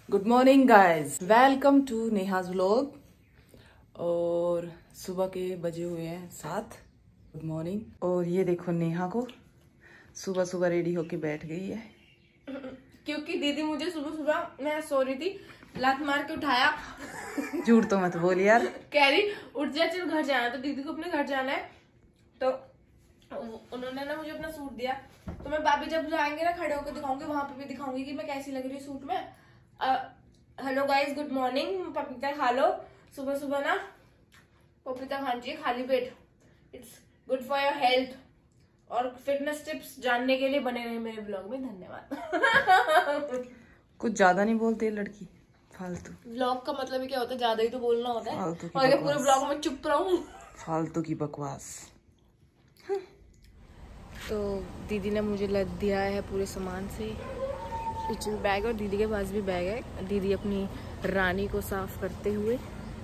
Good morning guys, welcome to Neha's vlog. और सुबह के बजे हुए हैं 7। Good morning. और ये देखो नेहा को सुबह सुबह रेडी होके बैठ गई है क्योंकि दीदी मुझे सुबह सुबह मैं सो रही थी लात मार के उठाया। झूठ तो मत बोल यार। कह रही उठ जा चल घर जाना, तो दीदी को अपने घर जाना है, तो उन्होंने ना मुझे अपना सूट दिया। तो मैं भाभी जब जाएंगे ना खड़े होकर दिखाऊंगी, वहां पे भी दिखाऊंगी कि मैं कैसी लग रही हूँ सूट में। Hello guys, good morning. पपीता खा लो सुबह सुबह ना, पपीता खाना चाहिए खाली पेट, it's good for your health. और फिटनेस टिप्स जानने के लिए बने रहे मेरे ब्लॉग में। धन्यवाद। कुछ ज्यादा नहीं बोलती है लड़की, फालतू। ब्लॉग का मतलब क्या होता है, ज्यादा ही तो बोलना होता है। फालतू की और ये बकवास। पूरे ब्लॉग में चुप रहूं। फालतू की बकवास। तो दीदी ने मुझे लद दिया है पूरे सामान से, पीछे बैग और दीदी के पास भी बैग है। दीदी अपनी रानी को साफ करते हुए।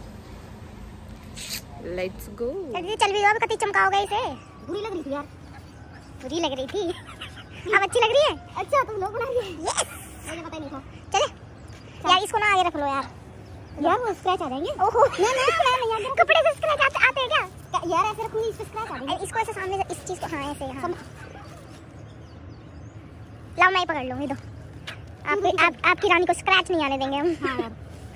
Let's go. चल भी अब कति चमकाओगे इसे। बुरी लग रही थी यार, बुरी लग रही थी। अब अच्छी लग रही है। अच्छा तुम लोग बना रही हो। यस, मुझे पता ही नहीं था। चले यार, इसको ना आगे रख लो यार। यार वो स्क्रैच आ जाएंगे। ओहो ना यार, कपड़े से स्क्रैच आते हैं क्या? यार ऐसे रखूंगी, इस पे स्क्रैच आ जाएंगे। इसको ऐसे सामने इस चीज को, हाँ ऐसे, हाँ। लाओ मैं ही पकड़ लूंगी। तो आपकी रानी को स्क्रैच नहीं आने देंगे हम। हाँ यार।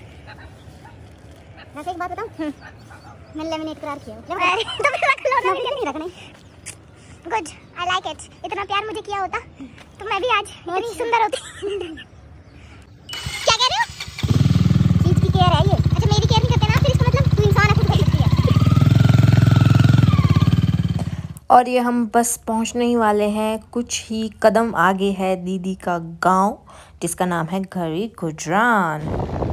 वैसे एक बात बताऊं, मैंने लेमिनेट करार किया। तो फिर रख लो, नहीं रखना। Good, I like it. इतना प्यार मुझे किया होता तो मैं भी आज इतनी सुंदर होती। क्या कह रहे हो? चीज की केयर है ये। अच्छा मेरी केयर नहीं करते ना, फिर इसका मतलब तू इंसान है, खुद कर सकती है। और ये हम बस पहुंचने ही वाले हैं। कुछ ही कदम आगे है दीदी का गांव, जिसका नाम है घरी गुजरान।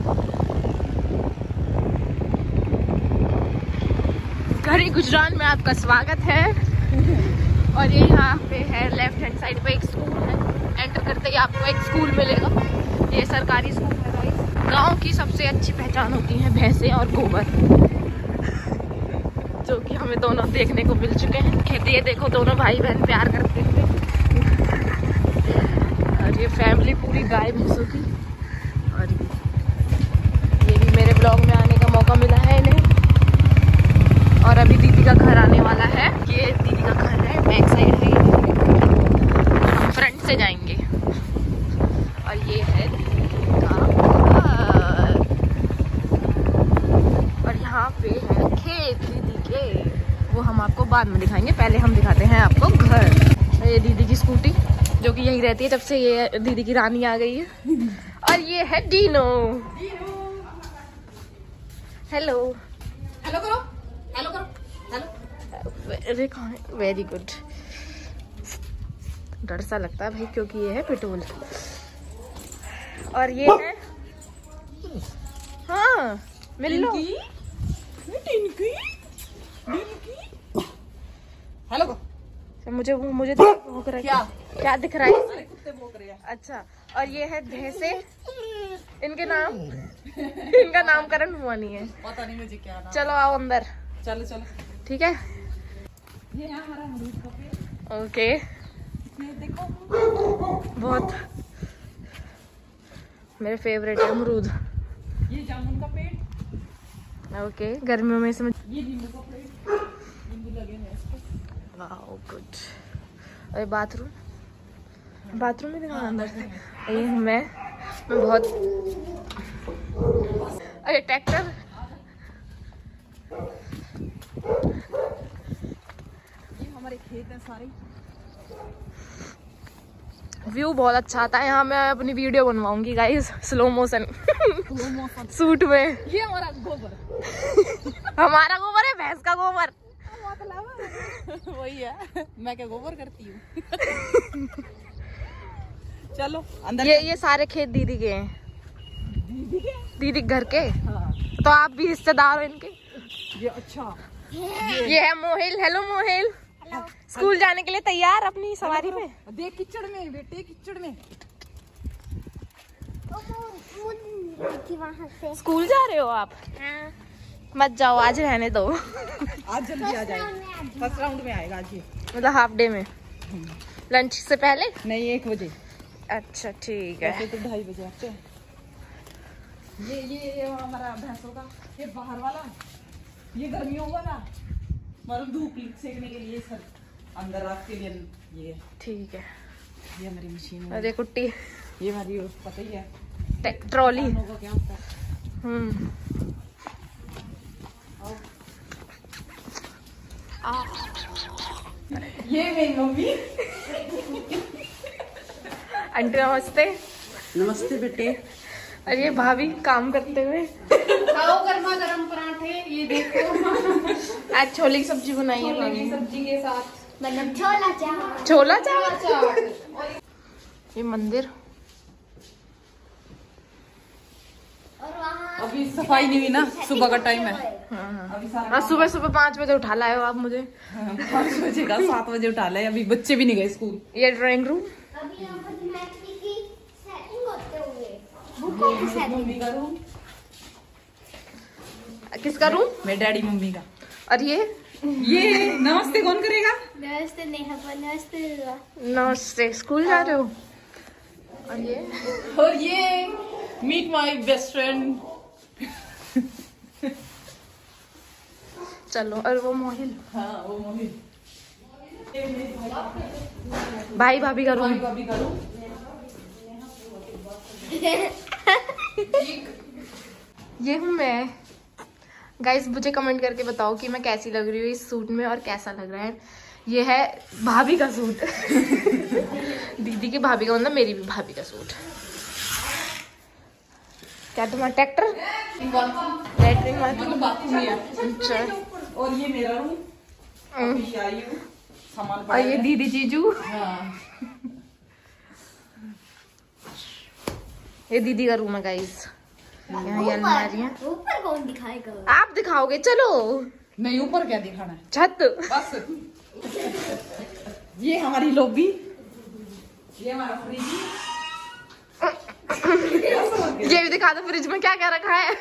घरी गुजरान में आपका स्वागत है। और ये यहाँ पे है लेफ्ट हैंड साइड पे एक स्कूल है। एंटर करते ही आपको एक स्कूल मिलेगा। ये सरकारी स्कूल है गाइस। गांव की सबसे अच्छी पहचान होती है भैंसे और गोबर, जो कि हमें दोनों देखने को मिल चुके हैं। खेती ये देखो, दोनों भाई बहन प्यार करते हुए। और ये फैमिली पूरी गाय भैंसों की। और ये भी मेरे ब्लॉग में आने का मौका मिला है इन्हें। और अभी दीदी का घर आने वाला है। ये दीदी का घर है, बैक साइड है ये दीदी का। हम फ्रंट से जाएंगे। और ये है दीदी का घर। और यहाँ पे है खेत दीदी के, वो हम आपको बाद में दिखाएंगे। पहले हम दिखाते हैं आपको घर। ये दीदी की स्कूटी, जो कि यही रहती है जब से ये दीदी की रानी आ गई है। और ये है डीनो। हेलो हेलो करो, हेलो करो, हेलो। Very good. डर सा लगता है भाई, क्योंकि ये है पेट्रोल। और ये है, हाँ मिल लो। हेलो। मुझे भौंक रहा है। क्या दिख रहा है? कुत्ते भौंक रहे हैं। अच्छा। और ये है भैंसे। इनका नामकरण हुआ नहीं है, पता नहीं मुझे क्या नाम। चलो आओ अंदर। चलो ठीक है। ये है हमारा अमरूद का पेड़। ओके। ये देखो, बहुत मेरे फेवरेट है अमरूद। ये जामुन का पेड़। ओके, गर्मियों में इसमें ये नींबू का पेड़, नींबू लगे हैं इस पे। Wow good. और बाथरूम में दिखाना अंदर से। ये मैं बहुत। अरे ट्रैक्टर। ये हमारे खेत हैं सारे। व्यू बहुत अच्छा आता है यहाँ। मैं अपनी वीडियो बनवाऊंगी गाइस, स्लो मोशन सूट में। ये हमारा गोबर। हमारा गोबर है, भैंस का गोबर। वही है, मैं क्या गोबर करती हूँ। चलो अंदर। ये सारे खेत दीदी के हैं। दीदी घर के। हाँ। तो आप भी हिस्सेदार हो इनके। ये अच्छा। ये है मोहिल। हेलो मोहिल। स्कूल जाने के लिए तैयार अपनी सवारी में? देख किचड़ में बेटे, किचड़ में। वहाँ से स्कूल जा रहे हो आप? हाँ। मत जाओ, आज रहने दो। आज जल्दी आ जाएगा, फर्स्ट राउंड में आएगा आज ये। मतलब हाफ डे में, लंच से पहले? नहीं 1 बजे। अच्छा ठीक है। तो 2:30 बजे आते हैं। ये हमारा भैंसों का, ये बाहर वाला, ये गर्मियों वाला, मतलब धूप सेकने के लिए, सर अंदर रख के लिए ये। ठीक है। ये हमारी मशीन है। अरे कुट्टी, ये हमारी पता ही है ट्रॉली। का क्या होता है। ये मेरी मम्मी। आंटी नमस्ते। नमस्ते बेटे। अरे ये भाभी काम करते हुए। खाओ गर्मा गर्म पराठे, ये देखो। आज छोले की सब्जी बनाई है छोले भाभी। की सब्जी के साथ मतलब छोला चाट। छोला चावल। चाट। ये मंदिर। और वहाँ अभी सफाई नहीं हुई ना, सुबह का टाइम है। अभी सारा सुबह सुबह 5 बजे उठा लाए हो आप मुझे। 5 बजे का 7 बजे उठा लाए। अभी बच्चे भी नहीं गए स्कूल। ये ड्राइंग रूम। अभी यहाँ पर जिम्नास्टिक की सेटिंग होते हुए बुकों की सेटिंग। मम्मी का रूम, किसका रूम? मेरे डैडी मम्मी का। और ये नमस्ते कौन करेगा? नमस्ते नेहा, नमस्ते। नमस्ते। स्कूल जा रहे हो? और ये मीट माय बेस्ट फ्रेंड। चलो। और वो मोहिल, हाँ वो मम्मी। भाई भाभी का रूम। भाभी का रूम। ये हूँ मैं। गाइस मुझे कमेंट करके बताओ कि मैं कैसी लग रही हूँ इस सूट में और कैसा लग रहा है। ये है भाभी का सूट। दीदी की भाभी का मतलब मेरी भी भाभी का सूट। क्या तुम्हारा ट्रैक्टर? लैट्रिन बाथरूम है। अच्छा। और ये मेरा रूम। अभी आई हूँ, सामान और पड़ा ये है। दीदी जीजू। हाँ। ये दीदी का रूम है गाइस। यहाँ ये अलमारी है। ऊपर कौन दिखाएगा? आप दिखाओगे? चलो। नहीं ऊपर क्या दिखाना है, छत। बस। ये हमारी लॉबी, ये हमारा फ्रिज। ये भी दिखा दो फ्रिज में क्या क्या रखा है।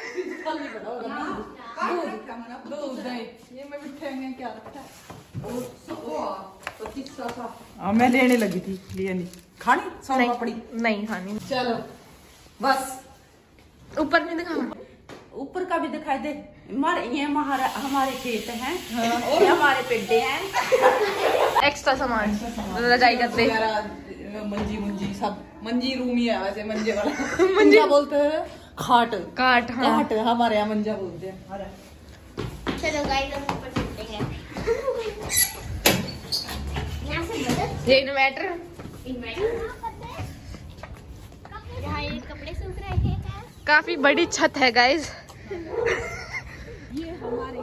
दूध, दही, ये मैं मिठाई में क्या रखा है। मैं लेने लगी थी, लिए नहीं। खानी सोन पापड़ी? नहीं खानी। चलो बस। ऊपर नहीं दिखाना। ऊपर का भी दिखाई दे। ये हमारे खेत हैं और हमारे पेड्डे हैं। एक्स्ट्रा सामान रजाई करते। मंजी सब मंजी रूम ही है वैसे। मंजे वाला मंजा बोलते हैं। खाट काट। हाँ। खाट हमारे यहाँ मंजा बोलते हैं। चलो गाइस हम ऊपर चलते हैं। यहाँ से मदद ये इन्वर्टर। यहाँ ये कपड़े सूख रहे हैं। काफी बड़ी छत है गाइस। ये हमारे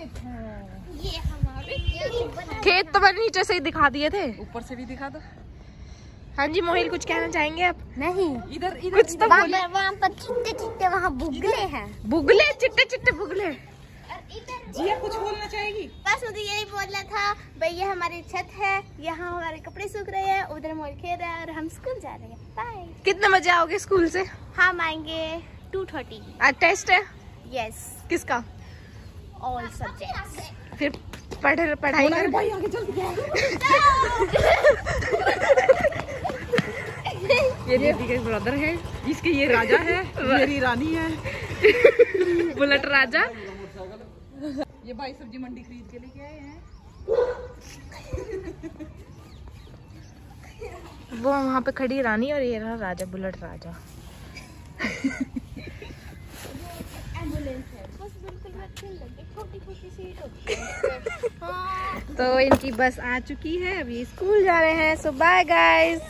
खेत तो मैंने नीचे से ही दिखा दिए थे। ऊपर से भी दिखा दो। हाँ जी मोहिल कुछ कहना चाहेंगे आप? नहीं, इधर कुछ तो बोलिए। वहाँ पर चिट्टे चिट्टे वहाँ बुगले हैं। बुगले, चिट्टे चिट्टे बुगले। जिया कुछ बोलना चाहेगी? बस मुझे यही बोलना था भाई, ये हमारी छत है, यहाँ हमारे कपड़े सूख रहे हैं, उधर मोर खेल रहा है और हम स्कूल जा रहे हैं। बाय। कितने बजे आओगे स्कूल से? हम आएंगे 2:30। आज टेस्ट है? यस, किसका? All subjects. फिर पढ़ाई कर। भाई आगे चल। ये दीदी के ब्रदर है, इसके ये राजा है, मेरी रानी है। बुलेट राजा। ये भाई सब्जी मंडी खरीद के लेके आए हैं। वो वहाँ पे खड़ी रानी और ये रहा राजा, बुलेट राजा। छोटी-छोटी सीट होती है। तो इनकी बस आ चुकी है, अभी स्कूल जा रहे हैं। So bye guys.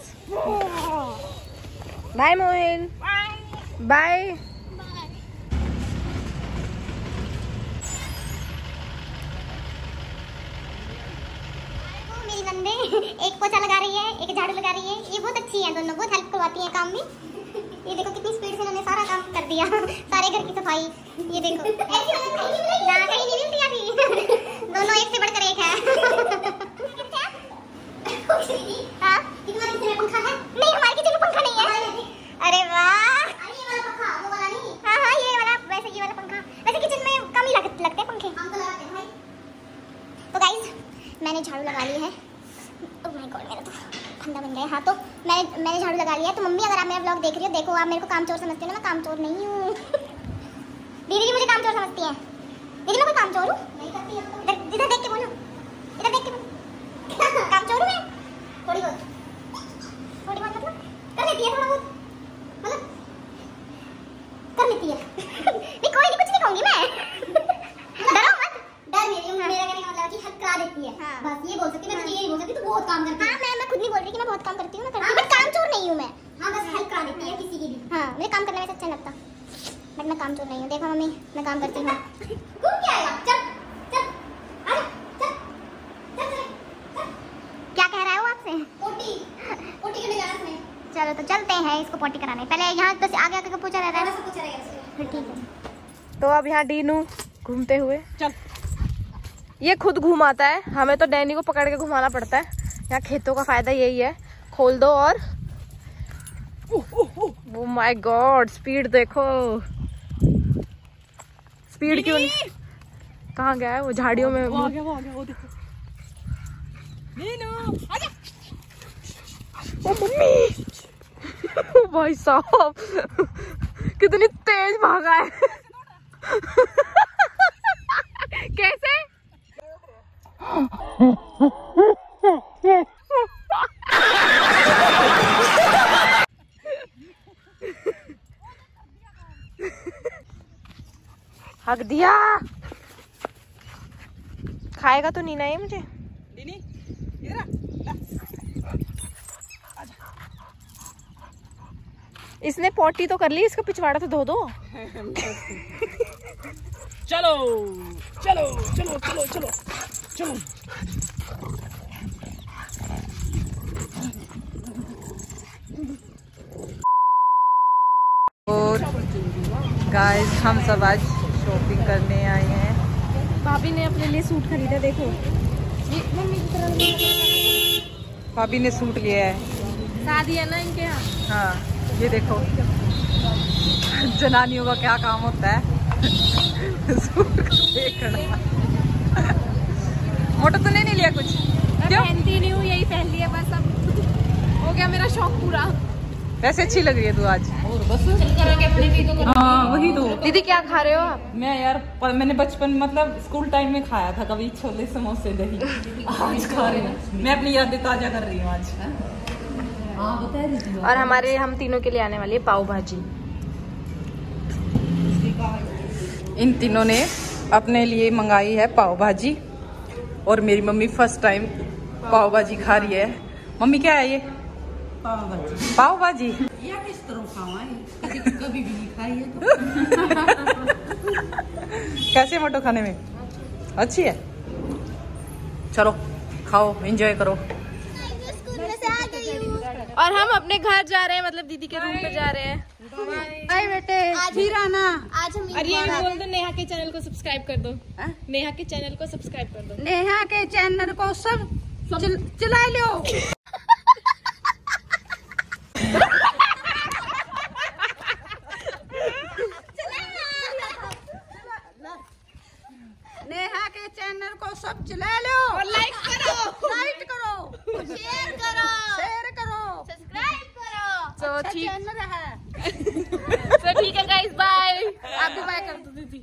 Bye Mohil. Bye. मेरी नंदे एक पोछा लगा रही है, एक झाड़ू लगा रही है। ये बहुत अच्छी है, दोनों बहुत हेल्प करवाती हैं काम में। ये देखो कितनी स्पीड से इन्होंने सारा काम कर दिया, सारे घर की सफाई। ये देखो ना, कहीं नहीं मिलती अभी। दोनों एक से बढ़कर एक है। हाँ, तुम्हारे किचन में पंखा है? नहीं, हमारे किचन में पंखा नहीं है। अरे वाह, ये वाला पंखा, वो वाला नहीं। हाँ हाँ, ये वाला, वैसे ये वाला पंखा। वैसे किचन में कम ही लगते हैं पंखे। हम तो लगाते हैं भाई। तो गाइस मैंने झाड़ू लगा ली है। ओह माय गॉड, मेरा तो ठंडा बन गया। हाँ, तो मैंने झाड़ू लगा लिया है। तो मम्मी अगर आप मेरा ब्लॉग देख रही हो, देखो आप मेरे को कामचोर समझते हो ना, मैं कामचोर नहीं हूँ। दीदी जी मुझे काम चोर समझती है। दीदी मैं कोई काम चोर हूँ? नहीं करती है। इधर देख के बोलो, इधर देख के बोलो। काम चोर हूँ मैं? थोड़ी बहुत मतलब कर लेती है, थोड़ा बहुत मतलब कर लेती है। नहीं कोई नहीं, कुछ नहीं कहूँगी मैं। डरो मत। डर मेरा कहने का मतलब कि हक करा देती है। हाँ। बस ये बोल सकती है, मैं तुझे ये नहीं बोल सकती तू बहुत काम करती है। हाँ मैं खुद नहीं बोल रही कि मैं बहुत काम करती हूँ, मैं करती हूँ, बट काम चोर नहीं हूँ मैं। हाँ बस हेल्प करा देती है किसी की भी। हाँ मुझे काम करने में अच्छा लगता, बट मैं काम चोर नहीं हूँ। देखो मम्मी मैं काम करती हूँ। घूम के आएगा, चल चल अरे चल चल चल। क्या कह रहा है वो आपसे? पोटी पोटी करने जाना है। चलो तो चलते हैं इसको पोटी कराने। पहले यहाँ बस आगे आगे पूछा रहता है, सब पूछा रहेगा। फिर ठीक है। तो अब यहाँ डीनू घूमते हुए, चल ये खुद घुमाता है, हमें तो डैनी को पकड़ के घुमाना पड़ता है। यहाँ खेतों का फायदा यही है, खोल दो और ओ माय गॉड स्पीड देखो। स्पीड क्यों नहीं? कहाँ गया है वो? झाड़ियों में वो आ गया, वो देखो। नीनू आजा। ओ मम्मी ओ भाई साहब कितनी तेज भागा है। कैसे? हक दिया। खाएगा तो नहीं ना ये मुझे? इसने पोटी तो कर ली, इसका पिछवाड़ा तो धो दो। चलो चलो चलो चलो चलो चलो। और गाइस हम सब आज शॉपिंग करने आए हैं। भाभी ने अपने लिए सूट खरीदा, देखो ये मम्मी की तरह। भाभी ने सूट लिया है, शादी है ना इनके यहाँ। हाँ ये देखो जनानियों का क्या काम होता है। सूट को देखना। मोटो तूने नहीं लिया कुछ? क्यों? पहनती नहीं हूँ, यही पहन लिया बस। अब हो गया मेरा शौक पूरा। वैसे अच्छी लग रही है तू आज। और बस हाँ वही तो। दीदी क्या खा रहे हो आप? मैं यार मैंने बचपन मतलब स्कूल टाइम में खाया था कभी छोले समोसे दही। आज खा रही हूँ, मैं अपनी यादें ताजा कर रही हूँ आज। और हमारे हम तीनों के लिए आने वाली है पाव भाजी। इन तीनों ने अपने लिए मंगाई है पाव भाजी और मेरी मम्मी फर्स्ट टाइम पाव भाजी खा रही है। मम्मी क्या है ये? पाव भाजी। पाव भाजी या किस तरह खावा है? कभी भी नहीं खाई है तो। कैसे मोटो खाने में? अच्छी है। चलो खाओ एंजॉय करो। और हम अपने घर जा रहे हैं, मतलब दीदी के रूम पे जा रहे हैं। बाय बेटे, फिर आना। आज हम और ये भी बोल दो नेहा के चैनल को सब्सक्राइब कर दो। नेहा के चैनल को सब्सक्राइब कर दो। नेहा के चैनल को सब चला लो। नेहा के चैनल को सब चला लो और लाइक करो, लाइक करो, शेयर करो, शेयर करो, सब्सक्राइब करो। तो ठीक चैनल है। तो ठीक है गाइस, बाय। आप भी बाय कर दो दीदी।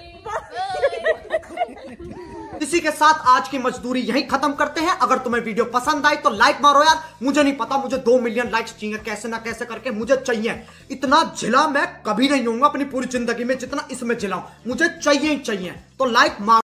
इसी के साथ आज की मजदूरी यहीं खत्म करते हैं। अगर तुम्हें वीडियो पसंद आई तो लाइक मारो यार। मुझे नहीं पता, मुझे 2 मिलियन लाइक्स चाहिए, कैसे ना कैसे करके मुझे चाहिए। इतना झिला मैं कभी नहीं होऊंगा अपनी पूरी जिंदगी में जितना इसमें झिलाऊं। मुझे चाहिए ही चाहिए, तो लाइक मारो।